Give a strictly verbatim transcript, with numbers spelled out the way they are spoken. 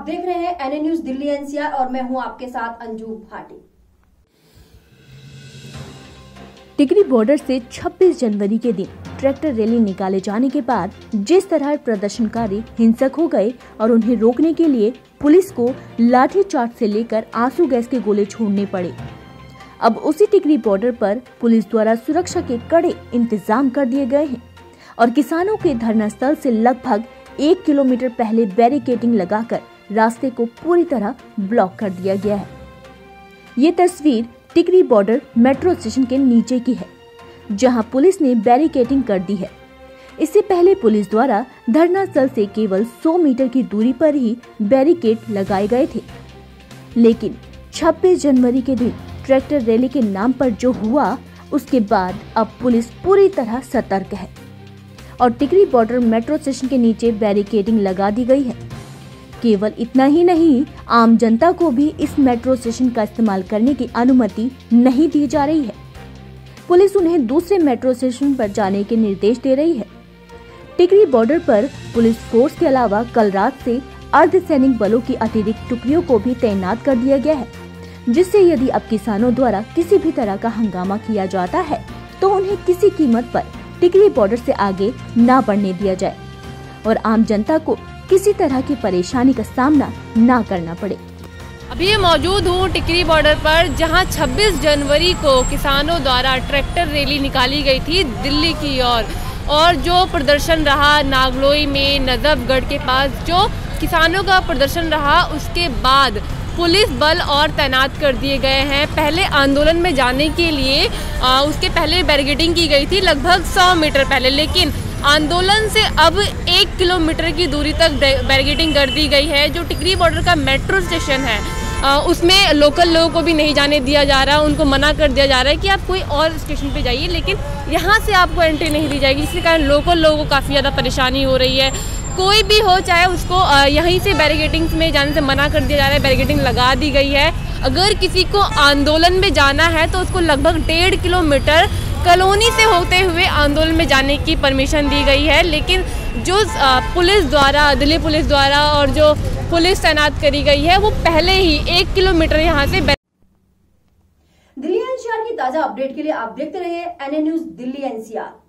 देख रहे हैं एनए न्यूज दिल्ली एनसीआर और मैं हूं आपके साथ अंजू भाटी। टिकरी बॉर्डर से छब्बीस जनवरी के दिन ट्रैक्टर रैली निकाले जाने के बाद जिस तरह प्रदर्शनकारी हिंसक हो गए और उन्हें रोकने के लिए पुलिस को लाठीचार्ज से लेकर आंसू गैस के गोले छोड़ने पड़े। अब उसी टिकरी बॉर्डर पर पुलिस द्वारा सुरक्षा के कड़े इंतजाम कर दिए गए हैं और किसानों के धरना स्थल से लगभग एक किलोमीटर पहले बैरिकेडिंग लगाकर रास्ते को पूरी तरह ब्लॉक कर दिया गया है। ये तस्वीर टिकरी बॉर्डर मेट्रो स्टेशन के नीचे की है, जहां पुलिस ने बैरिकेडिंग कर दी है। इससे पहले पुलिस द्वारा धरना स्थल से केवल सौ मीटर की दूरी पर ही बैरिकेड लगाए गए थे, लेकिन छब्बीस जनवरी के दिन ट्रैक्टर रैली के नाम पर जो हुआ, उसके बाद अब पुलिस पूरी तरह सतर्क है और टिकरी बॉर्डर मेट्रो स्टेशन के नीचे बैरिकेडिंग लगा दी गई है। केवल इतना ही नहीं, आम जनता को भी इस मेट्रो स्टेशन का इस्तेमाल करने की अनुमति नहीं दी जा रही है। पुलिस उन्हें दूसरे मेट्रो स्टेशन पर जाने के निर्देश दे रही है। टिकरी बॉर्डर पर पुलिस फोर्स के अलावा कल रात से अर्धसैनिक बलों की अतिरिक्त टुकड़ियों को भी तैनात कर दिया गया है, जिससे यदि अब किसानों द्वारा किसी भी तरह का हंगामा किया जाता है तो उन्हें किसी कीमत पर टिकरी बॉर्डर से आगे न बढ़ने दिया जाए और आम जनता को किसी तरह की परेशानी का सामना न करना पड़े। अभी मौजूद हूँ टिकरी बॉर्डर पर, जहां छब्बीस जनवरी को किसानों द्वारा ट्रैक्टर रैली निकाली गई थी दिल्ली की ओर और, और जो प्रदर्शन रहा नागलोई में नजफगढ़ के पास, जो किसानों का प्रदर्शन रहा, उसके बाद पुलिस बल और तैनात कर दिए गए हैं। पहले आंदोलन में जाने के लिए आ, उसके पहले बैरिकेडिंग की गई थी लगभग सौ मीटर पहले, लेकिन आंदोलन से अब एक किलोमीटर की दूरी तक बैरिकेडिंग कर दी गई है। जो टिकरी बॉर्डर का मेट्रो स्टेशन है आ, उसमें लोकल लोगों को भी नहीं जाने दिया जा रहा, उनको मना कर दिया जा रहा है कि आप कोई और स्टेशन पे जाइए, लेकिन यहाँ से आपको एंट्री नहीं दी जाएगी, जिसके कारण लोकल लोगों को काफ़ी ज़्यादा परेशानी हो रही है। कोई भी हो, चाहे उसको यहीं से बैरिकेडिंग में जाने से मना कर दिया जा रहा है, बैरिकेडिंग लगा दी गई है। अगर किसी को आंदोलन में जाना है तो उसको लगभग डेढ़ किलोमीटर कॉलोनी से होते हुए आंदोलन में जाने की परमिशन दी गई है, लेकिन जो पुलिस द्वारा दिल्ली पुलिस द्वारा और जो पुलिस तैनात करी गई है वो पहले ही एक किलोमीटर यहाँ से। दिल्ली एनसीआर की ताजा अपडेट के लिए आप देखते रहिए एनए न्यूज दिल्ली एनसीआर।